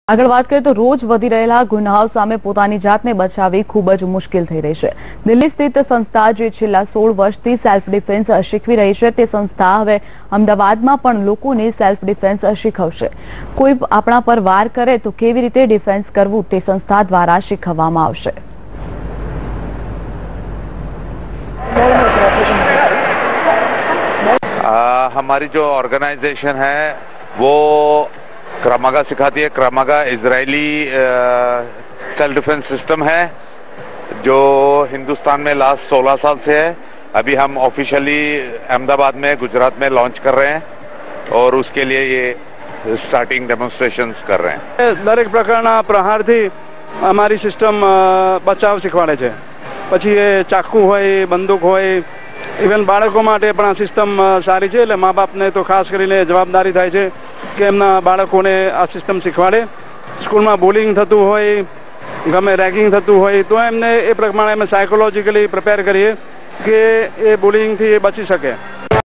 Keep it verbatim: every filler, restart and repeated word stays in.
આગળ વાત કરીએ તો રોજ વધી રહેલા ગુનાઓ સામે પોતાની જાતને બચાવવી ખૂબ જ મુશ્કેલ થઈ રહી છે। દિલ્હી સ્થિત સંસ્થા જે છેલ્લા સોળ વર્ષથી સેલ્ફ ડિફેન્સ શીખવી રહી છે તે સંસ્થા હવે અમદાવાદમાં પણ લોકોને સેલ્ફ ડિફેન્સ શીખવશે। કોઈ આપણા પર વાર કરે તો કેવી રીતે ડિફેન્સ કરવું તે સંસ્થા દ્વારા શીખવવામાં આવશે। हमारी जो ऑर्गेनाइजेशन है वो क्रमागा सिखाती है। Krav Maga Israeli self defence system है जो हिंदुस्तान में लास्ट सोलह साल से है। अभी हम ऑफिशियली अहमदाबाद में गुजरात में लॉन्च कर रहे हैं और उसके लिए ये स्टार्टिंग डेमोन्स्ट्रेशंस कर रहे हैं। दरेक प्रकारना प्रहार थी हमारी सिस्टम बचाव सीखवाड़े छे। पछी ए चाकू होय, बंदूक होय, इवन बाळको माटे पण आ सिस्टम सारी छे। એટલે મા બાપને તો ખાસ કરીને જવાબદારી થાય છે કે એમના બાળકોને આ સિસ્ટમ શીખવાડે। સ્કૂલમાં બુલિંગ થતું હોય, ગમે રેગિંગ થતું હોય તો એમને એ પ્રમાણે અમે સાયકોલોજીકલી પ્રિપેર કરીએ કે એ બુલિંગથી બચી શકે।